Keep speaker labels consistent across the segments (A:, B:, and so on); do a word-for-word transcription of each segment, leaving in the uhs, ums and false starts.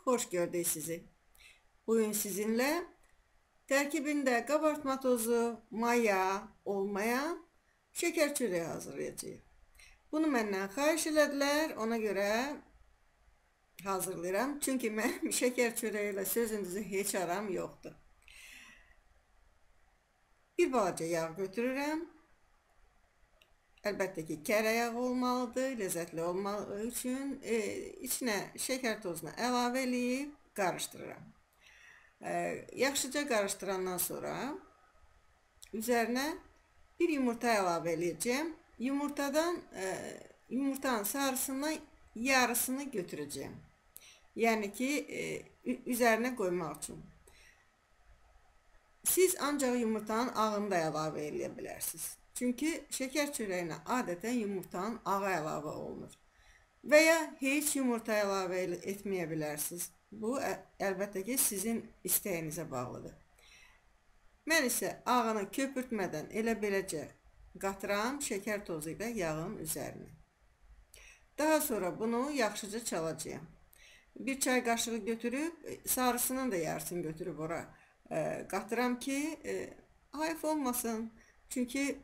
A: hoş gördük sizi. Bugün sizinle terkibinde kabartma tozu, maya olmayan şeker çöreği hazırlayacağız. Bunu məndən xahiş elədilər, ona göre hazırlayıram. Çünkü mənim şeker çöreğiyle sözünüzü heç aram yoxdur. Bir balaca yağ götürürəm. Əlbəttə ki, kərə yağı olmalıdır, lezzetli olmağı üçün e, içine şeker tozunu əlavə edib qarışdırıram. E, yaxşıca qarışdırandan sonra üzerine bir yumurta əlavə edəcəm. Yumurtadan e, yumurtanın sarısından yarısını götüreceğim. Yani ki e, üzerine koymak için. Siz ancak yumurtanın ağını da əlavə edə bilərsiniz. Çünkü şeker çöreğine adeten yumurtanın ağı əlavə olunur. Veya hiç yumurta əlavə etmeyebilirsiniz. Bu əlbəttə ki sizin isteğinize bağlıdır. Mən isə ağını köpürtmədən elə beləcə qatıram şeker tozu ilə yağın üzerine. Daha sonra bunu yaxşıca çalacağım. Bir çay kaşığı götürüp sarısının da yarısını götürüp ora e, qatıram ki e, hayf olmasın. Çünkü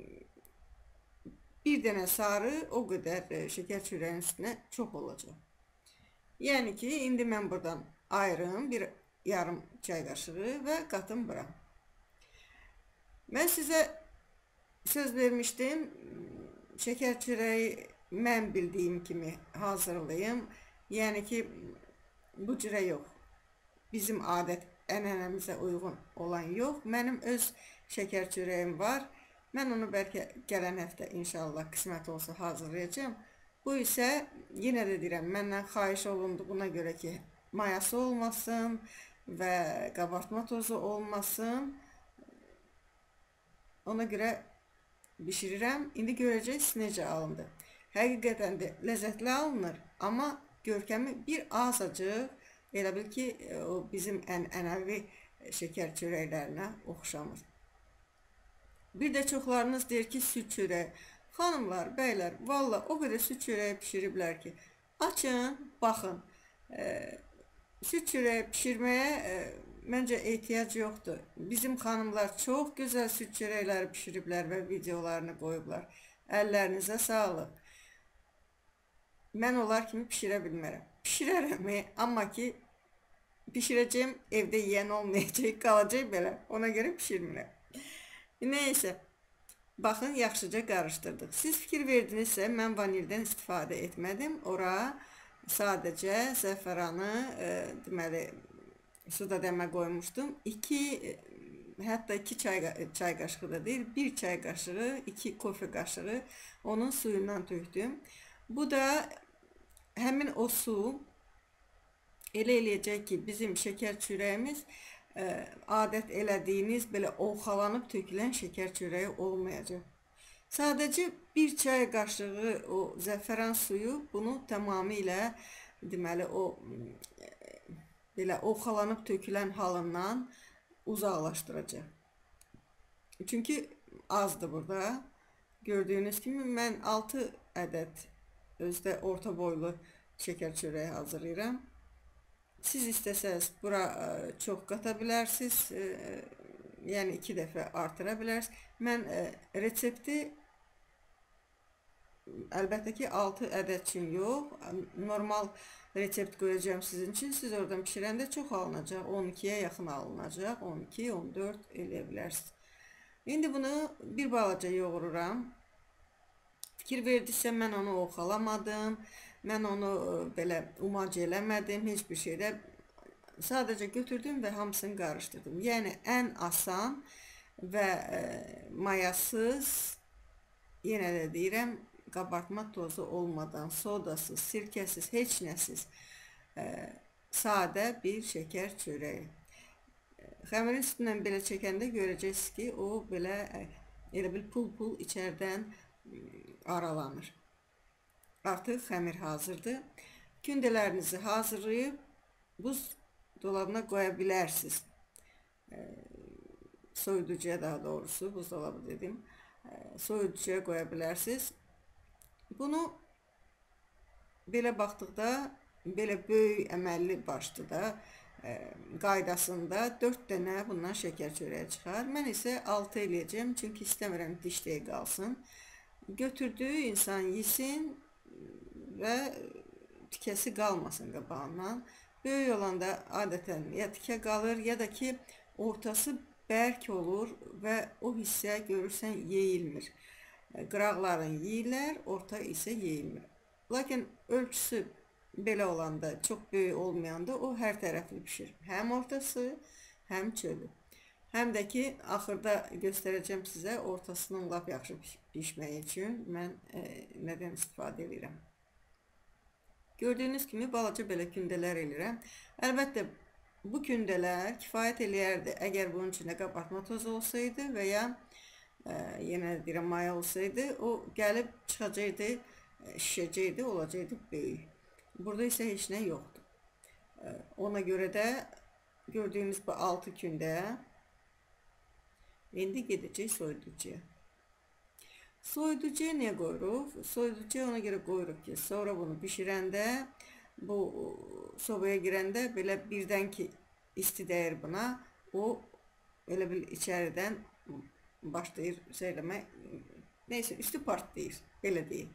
A: bir dənə sarı o kadar e, şeker çöreğinin üstüne çok olacak. Yani ki indi mən buradan ayırım bir yarım çay kaşığı ve qatım bura. Ben size söz vermiştim. Şeker çöreği mən bildiğim kimi hazırlayayım. Yani ki bu cürə yok. Bizim adet ənənəmizə uygun olan yok. Mənim öz şeker çöreğim var. Mən onu belki gələn həftə inşallah qismət olsa hazırlayacağım. Bu ise yine de deyirəm, məndən xahiş olunduğuna göre ki mayası olmasın ve kabartma tozu olmasın. Ona göre bişirirəm. İndi görəcəksiniz necə alındı. Həqiqətən də lezzetli alınır, ama görkəmi bir azacıq elə bil ki o bizim ənənəvi şeker çöreklerine oxşamır. Bir de çoxlarınız deyir ki süt çöreği. Hanımlar, beyler, valla o kadar süt çöreği pişiriblər ki açın, baxın. E, süt çöreği pişirmeye e, bence ehtiyac yoktur. Bizim hanımlar çok güzel süt çörekleri pişiriblər ve videolarını koyublar. Əllərinizə sağlıq. Mən onlar kimi pişirə bilmərəm. Pişirərəm, amma ki pişirəcəyim evde yiyen olmayacaq, qalacaq belə. Ona göre pişirmirəm. Neyse. Bakın yaxşıca qarışdırdıq. Siz fikir verdinizsə mən vanildən istifadə etmədim. Ora sadəcə zəfəranı e, deməli suda dəmə qoymuşdum. iki e, hətta iki çay çay qaşığı da deyil, bir çay qaşığı, iki kofe qaşığı onun suyundan tökdüm. Bu da həmin o su elə eləyəcək ki bizim şeker çöreğimiz e, adet elədiyiniz böyle ovxalanıp tökülen şeker çöreği olmayacak. Sadece bir çay kaşığı o zəfəran suyu bunu tamamıyla deməli o belə ovxalanıp tökülen halından uzaqlaşdıracaq. Çünkü azdı burada. Gördüğünüz gibi ben altı adet özde orta boylu şeker çöreği hazırlayıram. Siz isteseniz bura çok katabilirsiniz. Yani iki defa artırabilirsiniz. Ben resepti elbette ki altı adet için yok. Normal resept koyacağım sizin için. Siz oradan pişirende çok alınacak. on ikiye yakın alınacak. on iki on dört eləyebilirsiniz. Şimdi bunu bir balaca yoğururam. Fikir verdiysem ben onu oxalamadım. Mən onu belə umac eləmədim, heç bir şeydə sadəcə götürdüm və hamısını qarışdırdım. Yəni ən asan və e, mayasız, yenə də deyirəm, qabartma tozu olmadan, sodasız, sirkəsiz, heç nəsiz e, sadə bir şeker çöreği. Xəmirin üstündən belə çəkəndə görəcəksiniz ki, o belə e, elə bil pul-pul içərdən e, aralanır. Artık xəmir hazırdır. Kündələrinizi hazırlayıb buz dolabına koyabilirsiniz. E, soyuducuya daha doğrusu buzdolabı dedim. E, soyuducuya koyabilirsiniz. Bunu belə baxdıqda belə böyük əməlli başlı da e, qaydasında dörd dənə bundan şəkər çörəyi çıxar. Mən isə altı eləyəcəm, çünki istəmirəm dişdə qalsın. Götürdüyü insan yesin və tikəsi qalmasın qabağından. Böyük olanda adətən ya tikə qalır, ya da ki ortası bərk olur və o hissə görürsən yeyilmir. Qıraqların yeyirlər, orta isə yeyilmir. Lakin ölçüsü belə olanda, çox böyük olmayanda o hər tərəfli pişir. Həm ortası, həm çölü. Həm də ki, axırda göstərəcəm sizə ortasının lap yaxşı pişməyi üçün mən e, nədən istifadə edirəm. Gördüyünüz kimi balaca belə kündələr edirəm. Əlbəttə, bu kündələr kifayət eləyərdi, əgər bunun içində qabartma tozu olsaydı və ya e, yenə deyirəm, maya olsaydı, o gəlib çıxacaqdı, şişəcəkdi, olacaqdı böyük. Burada isə heç nə yoxdur. E, ona görə də gördüyünüz bu altı kündə indi gedəcək soyuducuya. Soyuducuya niyə qoyuruq? Soyuducuya ona görə qoyuruq ki, sonra bunu bişirəndə, bu sobaya girəndə belə birdən ki isti dəyir buna, o elə bil içəridən başlayır şey eləmək, neysə üstü partlayır, belə deyil.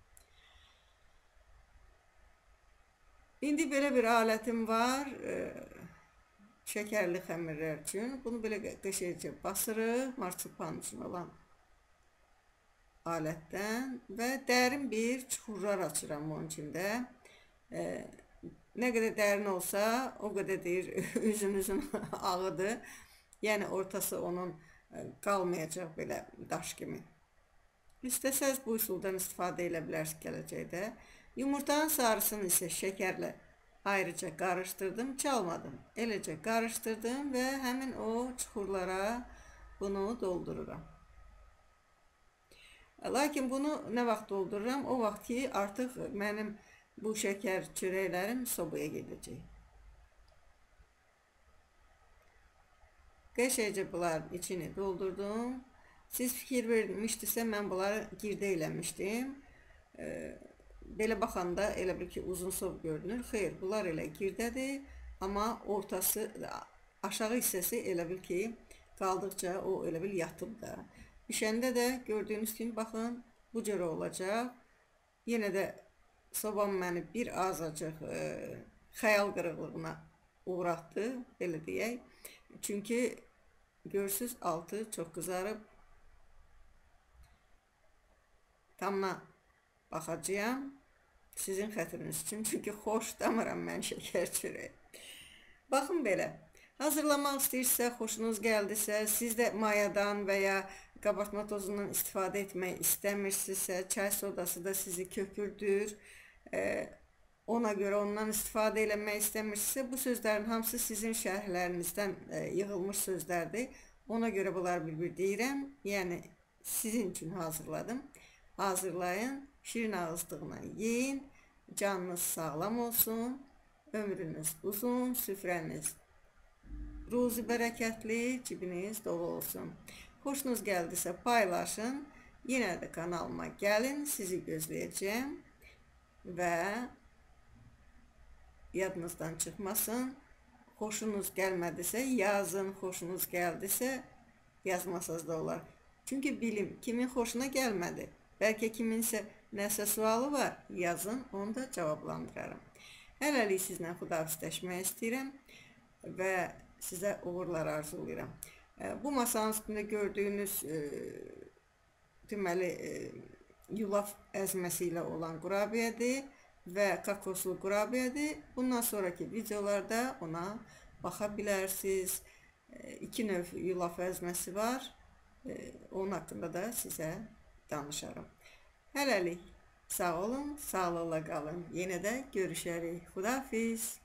A: İndi belə bir alətim var, şəkərli xəmirlər üçün. Bunu belə qəşəngcə basırıq, marsipan üçün olan alətdən və dərin bir çuxurlar açıram onun içində. E, nə qədər dərin olsa, o qədər deyir, üzünüzün ağıdır. Yəni ortası onun qalmayacaq belə daş kimi. İstəsəz bu üsuldan istifadə edə bilərsiniz gələcəkdə. Yumurtanın sarısını isə şəkərlə ayrıca qarışdırdım, çalmadım. Eləcə qarışdırdım və həmin o çuxurlara bunu doldururam. Lakin bunu nə vaxt doldururam? O vaxt ki, artıq mənim bu şəkər çörəklərim sobaya gedəcək. Qəşəngcə bunların içini doldurdum. Siz fikir vermişdinizsə, mən bunları girdə eləmişdim. Belə baxanda elə bir ki, uzun sov görünür. Xeyr, bunlar elə girdədir. Amma ortası, aşağı hissəsi elə bil ki, qaldıqca o elə bil yatıb da. Bişəndə də gördüyünüz kimi, baxın, bu cürə olacaq. Yenə də sobam məni bir azacıq e, xəyal qırıqlığına uğratdı, belə deyək. Çünki görürsünüz, altı çox qızarıb. Tamına baxacağım sizin xətriniz üçün. Çünki xoşlamıram mən şəkər çörəyi. Baxın belə. Hazırlamaq istəyirsə, xoşunuz gəldisə, siz də mayadan və ya qabartma tozundan istifadə etmək istəmirsinizsə, çay sodası da sizi köpürdür. E, ona görə ondan istifadə eləmək istəmirsinizsə, bu sözlərin hamısı sizin şərhlərinizdən e, yığılmış sözlərdir. Ona görə bunlar bir-bir deyirəm. Yəni, sizin üçün hazırladım. Hazırlayın, şirin ağızlıqla yiyin, canınız sağlam olsun, ömrünüz uzun, süfrəniz ruzi bərəkətli, cibiniz dolu olsun. Xoşunuz gəldisə paylaşın, yenə də kanalıma gəlin, sizi gözləyəcəm və yadınızdan çıxmasın. Xoşunuz gəlmədisə yazın, xoşunuz gəldisə yazmasaz da olar. Çünki bilim, kimin xoşuna gəlmədi, bəlkə kiminsə nəsə sualı var, yazın, onu da cavablandıraram. Hələlik sizlə xudahafizləşmək istəyirəm və sizə uğurlar arzulayıram. Bu masanın üstündə gördüyünüz e, deməli e, yulaf əzməsi ilə olan qurabiyədir və kakoslu qurabiyədir. Bundan sonraki videolarda ona baxa bilərsiniz. E, iki növ yulaf əzməsi var. E, onun haqqında da sizə danışarım. Hələlik sağ olun, sağlıqla qalın. Yenə də görüşərik. Xudahafiz.